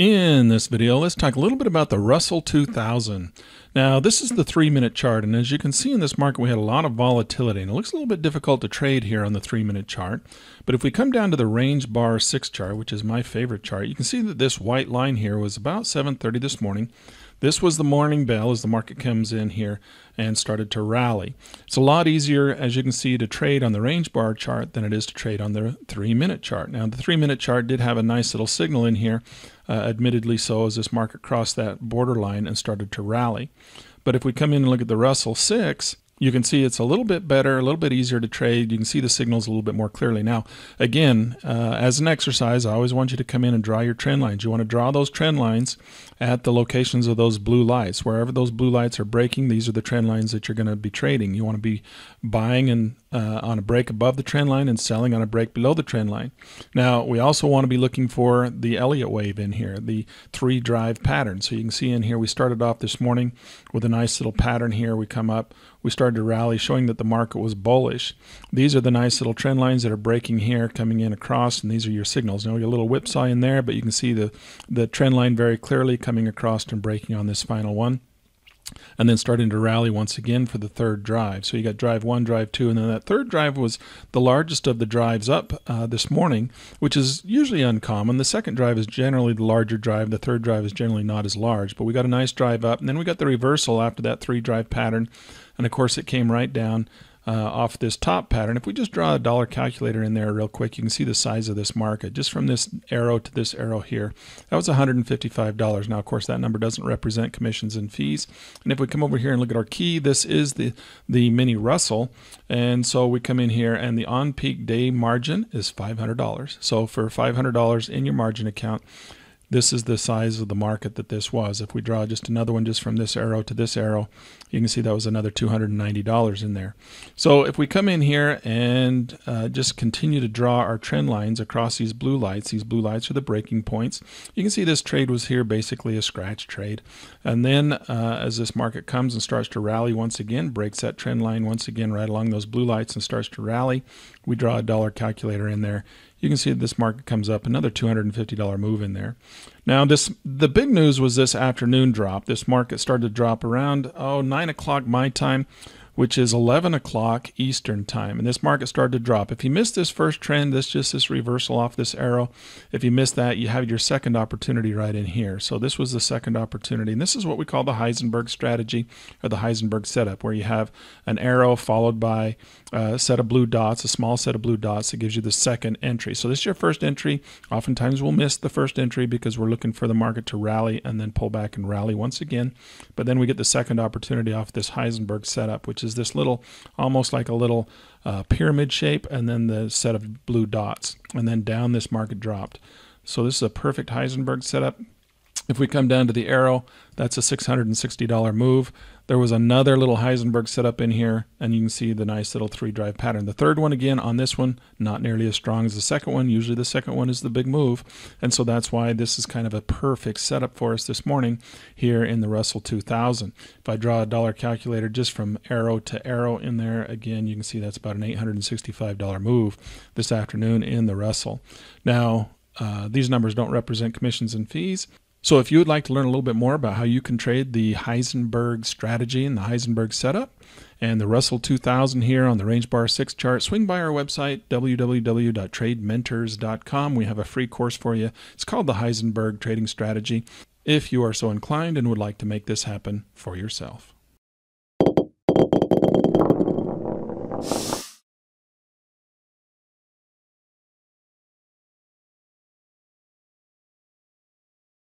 In this video, let's talk a little bit about the Russell 2000. Now, this is the 3-minute chart, and as you can see in this market, we had a lot of volatility, and it looks a little bit difficult to trade here on the 3-minute chart. But if we come down to the range bar 6 chart, which is my favorite chart, you can see that this white line here was about 7:30 this morning. This was the morning bell as the market comes in here and started to rally. It's a lot easier, as you can see, to trade on the range bar chart than it is to trade on the 3-minute chart. Now, the 3-minute chart did have a nice little signal in here, admittedly so, as this market crossed that borderline and started to rally. But if we come in and look at the Russell 6, you can see it's a little bit better, a little bit easier to trade. You can see the signals a little bit more clearly. Now, again, as an exercise, I always want you to come in and draw your trend lines. You want to draw those trend lines at the locations of those blue lights. Wherever those blue lights are breaking, these are the trend lines that you're going to be trading. You want to be buying and on a break above the trend line and selling on a break below the trend line. Now, we also want to be looking for the Elliott Wave in here, the 3-drive pattern. So you can see in here, we started off this morning with a nice little pattern here. We come up, we started to rally, showing that the market was bullish. These are the nice little trend lines that are breaking here, coming in across, and these are your signals. Now we got a little whipsaw in there, but you can see the trend line very clearly coming across and breaking on this final one, and then starting to rally once again for the 3rd drive. So you got drive 1, drive 2, and then that 3rd drive was the largest of the drives up this morning, which is usually uncommon. The 2nd drive is generally the larger drive. The 3rd drive is generally not as large, but we got a nice drive up, and then we got the reversal after that 3-drive pattern, and of course it came right down off this top pattern. If we just draw a dollar calculator in there real quick, you can see the size of this market. Just from this arrow to this arrow here, that was $155. Now, of course, that number doesn't represent commissions and fees. And if we come over here and look at our key, this is the mini Russell. And so we come in here and the on-peak day margin is $500. So for $500 in your margin account, this is the size of the market that this was. If we draw just another one just from this arrow to this arrow, you can see that was another $290 in there. So if we come in here and just continue to draw our trend lines across these blue lights are the breaking points. You can see this trade was here basically a scratch trade. And then as this market comes and starts to rally once again, breaks that trend line once again right along those blue lights and starts to rally, we draw a dollar calculator in there. You can see that this market comes up, another $250 move in there. Now, the big news was this afternoon drop. This market started to drop around 9 o'clock my time, which is 11 o'clock Eastern time. And this market started to drop. If you missed this first trend, this reversal off this arrow, if you missed that, you have your second opportunity right in here. So this was the second opportunity. And this is what we call the Heisenberg strategy, or the Heisenberg setup, where you have an arrow followed by a set of blue dots, a small set of blue dots that gives you the second entry. So this is your first entry. Oftentimes we'll miss the first entry because we're looking for the market to rally and then pull back and rally once again. But then we get the second opportunity off this Heisenberg setup, which is this little, almost like a little pyramid shape, and then the set of blue dots, and then down this market dropped. So this is a perfect Heisenberg setup. If we come down to the arrow, that's a $660 move. There was another little Heisenberg setup in here, and you can see the nice little 3-drive pattern. The third one, again, on this one, not nearly as strong as the second one. Usually the second one is the big move, and so that's why this is kind of a perfect setup for us this morning here in the Russell 2000. If I draw a dollar calculator just from arrow to arrow in there, again, you can see that's about an $865 move this afternoon in the Russell. Now, these numbers don't represent commissions and fees. So if you would like to learn a little bit more about how you can trade the Heisenberg strategy and the Heisenberg setup and the Russell 2000 here on the range bar 6 chart, swing by our website, www.tradementors.com. We have a free course for you. It's called the Heisenberg Trading Strategy, if you are so inclined and would like to make this happen for yourself.